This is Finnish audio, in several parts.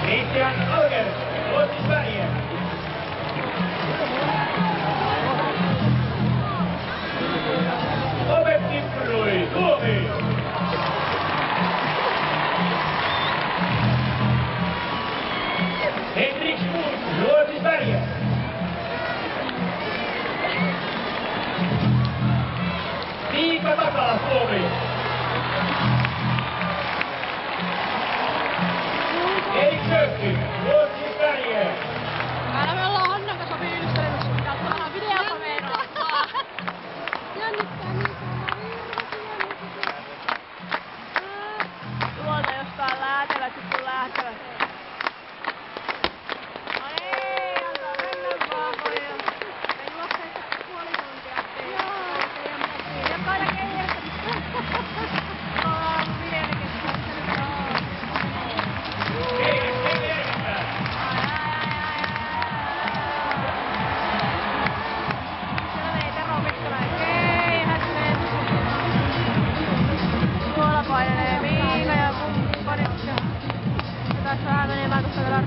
Christian Auger, Ruotsi, Sverige. Robert Kipperui, Suomi. Henrik Schultz, Ruotsi, Sverige. Miika Takala, Suomi. Erik Köppi, Ruotsi, Sverige. Täällä me ollaan Hannan kanssa fiilistelemässä, mitä saadaan videolta meinaa. Jännittää niin tuolta jostain läätelät, sitten lähtevät. No niin, antaa mennä vaan pojat. Me juokseessa puoli tuntia, ettei ole mitään kiinni. Ja kaida keijästä. Ollaan mielenkiintoista. Painelee Miika ja kumppanit ja tässä vähän menemään tuossa vielä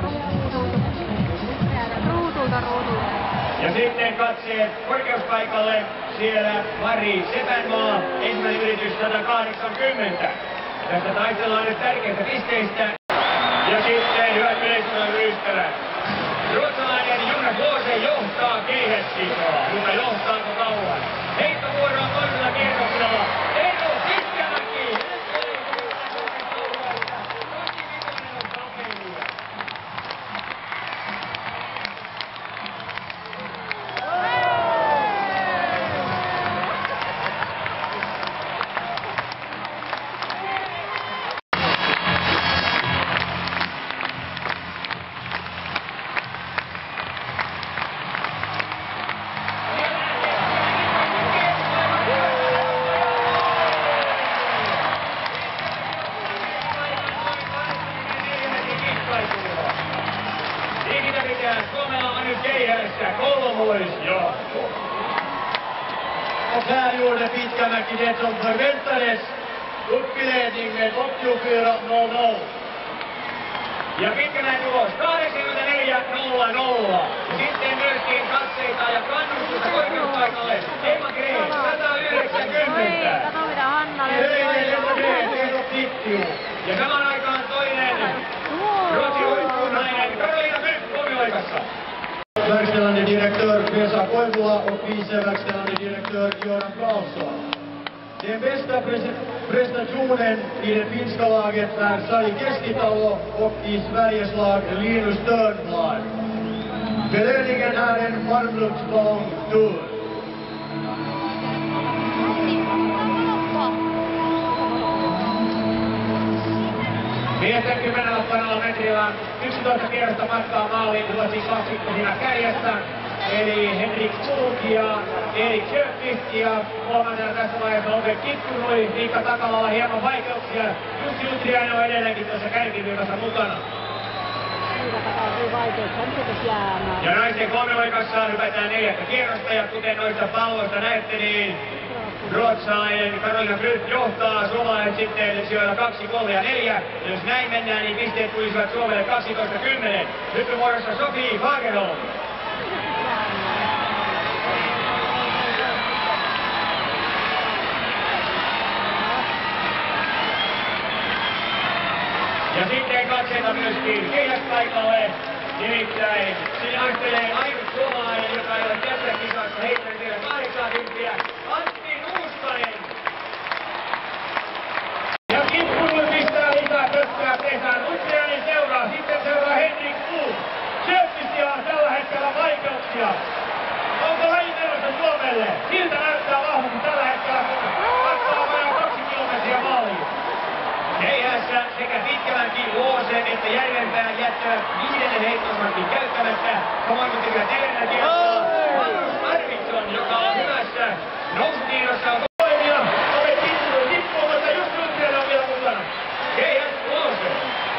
ruutulta. Ja sitten katseet korkeuspaikalle siellä Mari Sepänmaa, ensimmäinen yritys 180. Tästä taistellaan nyt tärkeistä pisteistä. Ja sitten hyvät yleisönojen ystävät. Ruotsalainen Jonas Loose johtaa keihäskisoa, mutta johtaako kauan? Heittovuoro on toisella kierroksella. Eero Pitkämäki! Suomella on nyt keihässä kolmoisjohto. Och här gjorde Pitkämäki det som förväntades. Uppledning med 84-0-0. Ja Pitkämäen tulos 84-0-0. Sitten myöskin katseita ja kannustusta korkeuspaikalle. Emma Green 190. Kato mitä Hanna löytyy. Ja samaan aikaan toinen Ruotsin huippunainen Karoliina Myk kolmioikassa. Verkställande direktör Vesa Koivula och vice verkställande direktör Göran Karlsson. Den bästa prestationen i det finska laget är Sari Keskitalo och i Sveriges lag Linus Törnblad. Belöningen är en varmluftsballongtur. Miesten 10 metrillä 11 kierrosta matkaa maaliin Ruotsin kaksikko siinä kärjessä. Eli Henrik Schultz ja Erik Köppi ja kolmantena tässä vaiheessa Robert Kipperui. Miika Takalalla hieman vaikeuksia. Jussi Utriainen on edelleenkin tuossa kärkivirrassa mukana. Ja naisten kolmioikassa hypätään 4 kierrosta ja kuten noista palloista näette, niin ruotsalainen Karoliina Myk johtaa, suomalaiset sitten sijoilla 2, 3 ja 4. Jos näin mennään, niin pisteet tulisivat Suomelle 12-10. Hyppyvuorossa Sofie Fagerholm. Ja sitten katseita myöskin keihäspaikalle. Nimittäin sinne astelee ainut suomalainen, joka ei ole tässä kisassa heittänyt vielä 80. Antti Nuuskanen. Ja Kipperui pistää lisää pökkää pesään. Utriainen seuraa. Sitten seuraa Henrik Schultz. Köppistä on tällä hetkellä vaikeuksia. Onko laji menossa Suomelle? Siltä näyttää vahvasti tällä hetkellä, kun matkaa vajaa 2 kilometriä maaliin. Keihässä sekä Pitkämäki, Loose että Järvenpää jättävät 5. heittomaskin käyttämättä. Samoin kuin tekevät 4. kierroksella Magnus Arvidsson, joka on hyvässä nousutiidossa on toimia. Olet tippunut tippuun, mutta just Utriainen on vielä mukana. Keihäs, Loose.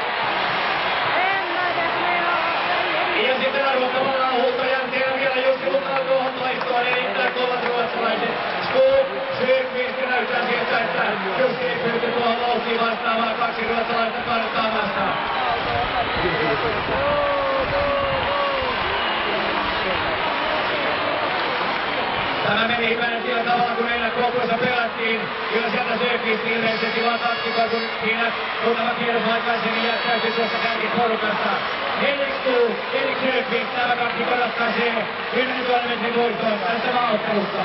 Ja sitten arvottavana huutojänteellä vielä Jussi mukana tuohon toistoon. Erittäin kovat ruotsalaiset. Sjöqvist näyttää sieltä, että Jussi ei pysty tuohon vauhtiin vastaamaan. 2 ruotsalaista kannattaa vastaan. sillä tavalla, kun meillä Kouvoissa pelattiin. Kyllä sieltä Söökistä ilmeisesti vaan taktiikkaa, kun siinä muutama kierros aikaisemmin jättäytyi tuosta kärkiporukasta. Henrik Söökvist, tämä taktiikka ratkaisee 10 metrin voittoon tässä maaottelussa.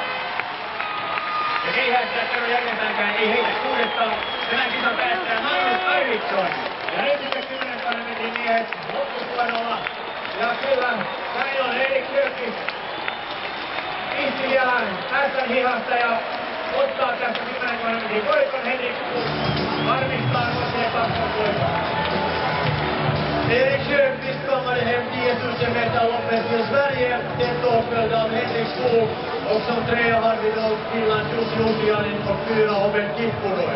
Ja keihättää Tero Järvenpääkään ei heitä uudestaan. Tämän kisan päättää Magnus Arvidsson. Ja nyt sitten 10 metrin miehet loppusuoralla. Ja kyllä, näin on Henrik Söökvist. Pisti vielä ässän hihasta ja ottaa tästä 10 metrin voiton. Henrik varmistaa Roseen kakkovoiton. Erik Sjöqvist kammade hem 10 000 meter loppet för Sverige. Tätt åtföljd av Henrik Skog. Och som trea har vi då Finlands Jussi Uutiainen och 4 Oben Kippuroy.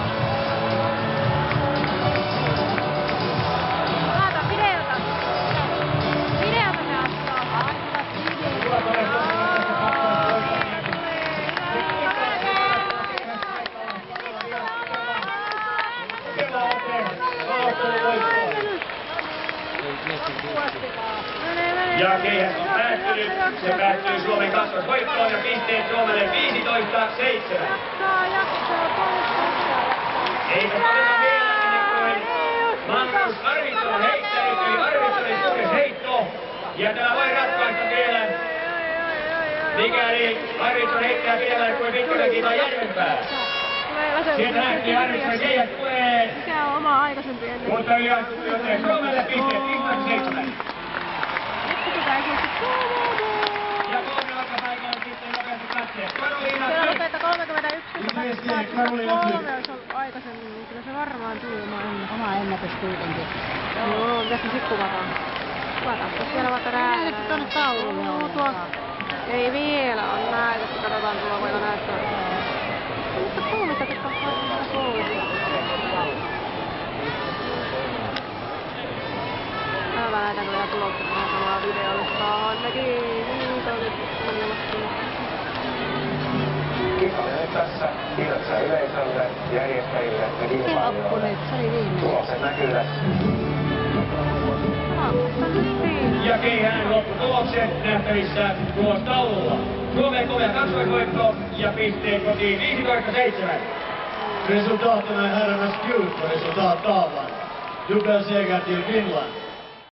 Laata videota. Videota me ottaa. Ja keihäs on päättynyt. Se päättyy Suomen kakkosvoittoon ja pisteet Suomelle 15-7. Eipä todeta vielä ennen kuin Magnus Arvidsson heittänyt, eli Arvidssonin suuri heitto. Ja tämä voi ratkaista vielä, mikäli Arvidsson heittää pidemmälle kuin Mikkomäki tai Järvenpää. Sieltä lähtee Arvidsson, keihäs tulee. Mikä on oma aikaisempi ennen? Mutta joten Suomelle pisteet 15-7. Ja 3 alkapaikalla sitten nopeasti katseet. Karoliina Siellä lukee, Tyk. että 31,23 olisi ollut aikaisemmin, niin kyllä se varmaan tuli oma ennätys kuitenkin. Joo, mitäs me sit kuvataan? Kuvataan siellä vaikka räädään. Näytetty tonne tauluun. Ei vielä on näytetty, katsotaan tuolla voiko näyttää. Mutta 13,23. Mä näytän kyllä tulokset vähän samaa videolla. Ainakin Kisa nyt tässä tiedossa yleisölle, järjestäjille ja kilpailijoille. Tulokset näkyy tässä. Ja keihään lopputulokset nähtävissä tulostaululla. Suomen komea kaksoisvoitto ja pisteet kotiin 15-7. Resultaten är herrarnas guld på resultattavlan. Dubbelseger till Finland.